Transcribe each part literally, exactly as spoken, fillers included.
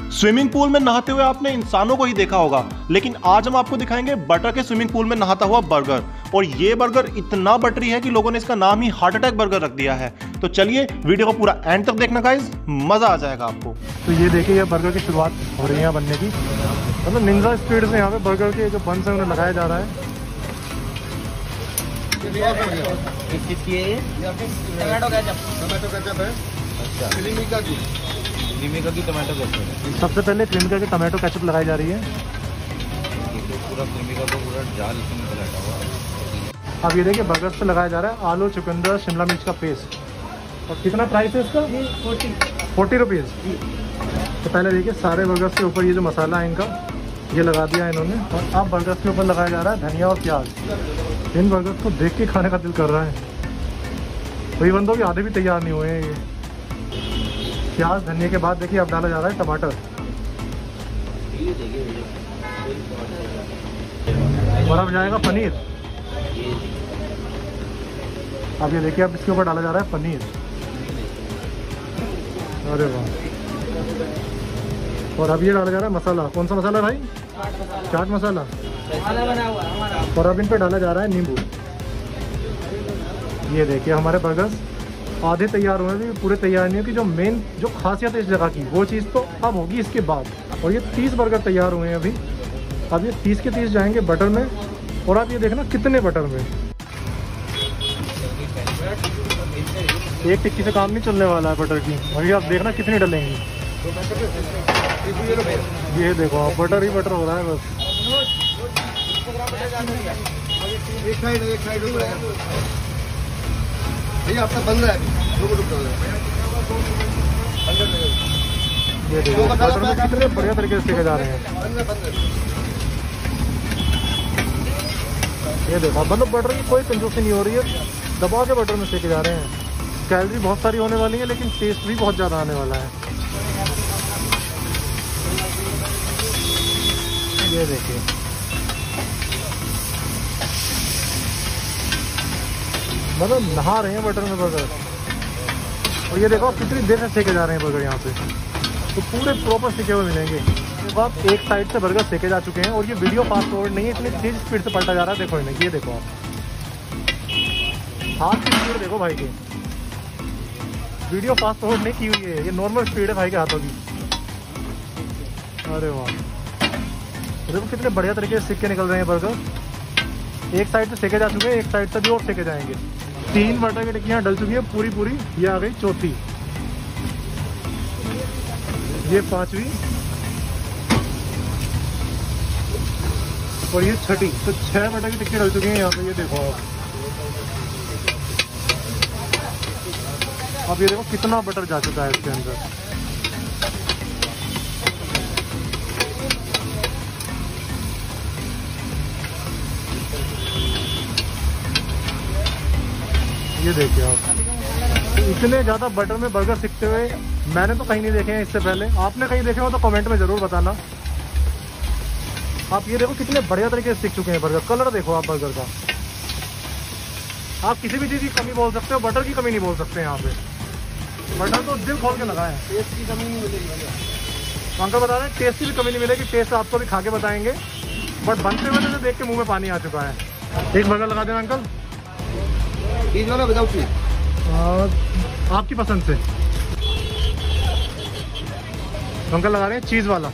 Swimming pool में नहाते हुए आपने इंसानों को ही देखा होगा, लेकिन आज हम आपको दिखाएंगे बटर के स्विमिंग पूल में नहाता हुआ बर्गर। और ये बर्गर इतना बटरी है कि लोगों ने इसका नाम ही हार्ट अटैक बर्गर रख दिया है। तो चलिए वीडियो को पूरा एंड तक देखना गाइस, मजा आ जाएगा आपको। तो ये देखिए, ये बर्गर की शुरुआत हो रही है बनने की, मतलब निंजा स्पीड से यहाँ पे बर्गर के जो बंस है उन्हें लगाया जा रहा है। क्रीमिका की टमाटो केचप, सबसे पहले क्रीमिका की टमाटो केचप लगाई जा रही है। पूरा क्रीमिका को पूरा जाल इसमें लगा हुआ है। अब ये देखिए बर्गर पे लगाया जा रहा है आलू, चुकंदर, शिमला मिर्च का पेस्ट। और कितना प्राइस है इसका? Forty forty rupees. तो पहले देखिए सारे बर्गर्स के ऊपर ये जो मसाला है इनका, ये लगा दिया इन्होंने। और अब बर्गर्स के ऊपर लगाया जा रहा है धनिया और प्याज। इन बर्गर्स को देख के खाने का दिल कर रहा है। वही बंदों के आधे भी तैयार नहीं हुए हैं ये। प्याज धनिया के बाद देखिए अब डाला जा रहा है टमाटर, और अब जाएगा पनीर। अब ये देखिए अब इसके ऊपर डाला जा रहा है पनीर। अरे वाह। और अब ये डाला जा रहा है मसाला। कौन सा मसाला भाई? चाट मसाला। और अब इन पे डाला जा रहा है नींबू। ये देखिए हमारे बर्गर्स आधे तैयार हुए हैं, पूरे तैयार नहीं है कि जो मेन जो खासियत है इस जगह की वो चीज़ तो अब होगी इसके बाद। और ये तीस बर्गर तैयार हुए हैं अभी। अब ये तीस के तीस जाएंगे बटर में। और आप ये देखना कितने बटर में। एक टिक्की से काम नहीं चलने वाला है बटर की। और ये आप देखना कितनी डलेंगी। ये देखो आप, बटर ही बटर हो रहा है बस। एक साइड एक साइड भैया आपका बंद है। ये देखो बटर में कितने बढ़िया तरीके से सेके जा रहे हैं। ये देखो मतलब बटर की कोई कंजूसी नहीं हो रही है, दबा के बटर में सेके जा रहे हैं। कैलोरी बहुत सारी होने वाली है, लेकिन टेस्ट भी बहुत ज़्यादा आने वाला है। ये देखिए मतलब नहा रहे हैं बटर में बर्गर। और ये देखो कितनी देर से सेके जा रहे हैं बर्गर यहाँ पे, तो पूरे प्रॉपर सेके हुए मिलेंगे। तो आप एक साइड से बर्गर सेके जा चुके हैं और ये वीडियो फास्ट फॉरवर्ड नहीं है, इतनी तेज स्पीड से पलटा जा रहा है। देखो इन्हें, ये देखो आप हाथ की स्पीड देखो भाई की, वीडियो फास्ट फॉरवर्ड नहीं की हुई है, ये नॉर्मल स्पीड है भाई के हाथों की। अरे वाह, देखो कितने बढ़िया तरीके से सेके निकल रहे हैं बर्गर। एक साइड से सेके जा चुके हैं, एक साइड से भी और सेके जाएंगे। तीन बटर की टिक्कियाँ डल चुकी है पूरी पूरी। ये आ गई चौथी, ये पांचवी और ये छठी। तो छह बटर की टिक्की डल चुकी हैं यहाँ पे। ये देखो आप, अब ये देखो कितना बटर जा चुका है इसके अंदर। ये देखिए आप, इतने ज़्यादा बटर में बर्गर सीखते हुए मैंने तो कहीं नहीं देखे हैं इससे पहले। आपने कहीं देखे हो तो कमेंट में ज़रूर बताना। आप ये देखो कितने बढ़िया तरीके से सीख चुके हैं बर्गर। कलर देखो आप बर्गर का। आप किसी भी चीज़ की कमी बोल सकते हो, बटर की कमी नहीं बोल सकते यहाँ पे। बटर तो दिल खोल के लगा है। टेस्ट की कमी नहीं मिलेगी। अंकल बता रहे हैं टेस्ट की भी कमी नहीं मिलेगी। टेस्ट आपको भी खा के बताएंगे, बट बनते हुए तो देख के मुँह में पानी आ चुका है। एक बर्गर लगा देना अंकल। चीज वाला विदाउट चीज? आपकी पसंद से। अंकल लगा रहे हैं चीज़ वाला।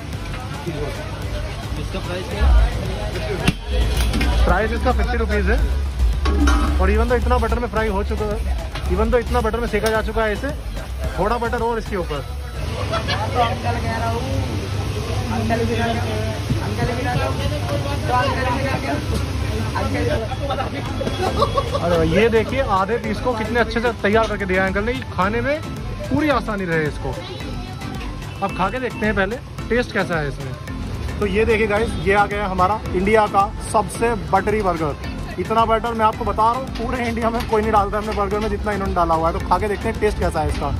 इसका प्राइस क्या है? प्राइस इसका फिफ्टी रुपीज़ है। और इवन तो इतना बटर में फ्राई हो चुका है, इवन तो इतना बटर में सेका जा चुका है इसे, थोड़ा बटर और इसके ऊपर। अरे ये देखिए आधे पीस को कितने अच्छे से तैयार करके दिया है अंकल ने। खाने में पूरी आसानी रहे इसको। अब खा के देखते हैं पहले टेस्ट कैसा है इसमें। तो ये देखिए गाइस, ये आ गया हमारा इंडिया का सबसे बटरी बर्गर। इतना बटर मैं आपको बता रहा हूँ पूरे इंडिया में कोई नहीं डालता अपने बर्गर में जितना इन्होंने डाला हुआ है। तो खा के देखते हैं टेस्ट कैसा है इसका।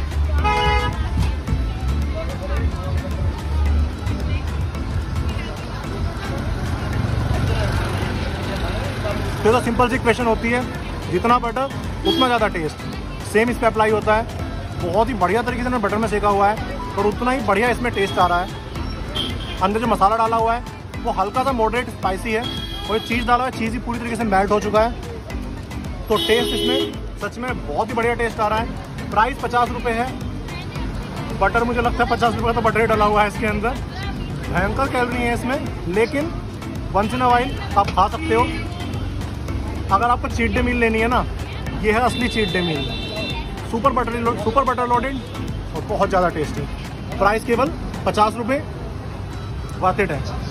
तो सिंपल सी क्वेश्चन होती है, जितना बटर उतना ज़्यादा टेस्ट। सेम इस पर अप्लाई होता है। बहुत ही बढ़िया तरीके से मैंने बटर में सेका हुआ है। और उतना ही बढ़िया इसमें टेस्ट आ रहा है। अंदर जो मसाला डाला हुआ है वो हल्का सा मॉडरेट स्पाइसी है और ये चीज़ डाला हुआ है, चीज़ ही पूरी तरीके से मेल्ट हो चुका है। तो टेस्ट इसमें सच में बहुत ही बढ़िया टेस्ट आ रहा है। प्राइस पचास रुपये है। बटर मुझे लगता है पचास रुपये का तो बटर ही डाला हुआ है इसके अंदर। भयंकर कैलोरी है इसमें, लेकिन वंस इन अ वाइल आप खा सकते हो। अगर आपको चीट डे मील लेनी है ना, ये है असली cheat day meal. Super butter super butter loaded और बहुत ज़्यादा टेस्टी। प्राइस केवल पचास रुपये, वर्थ इट है।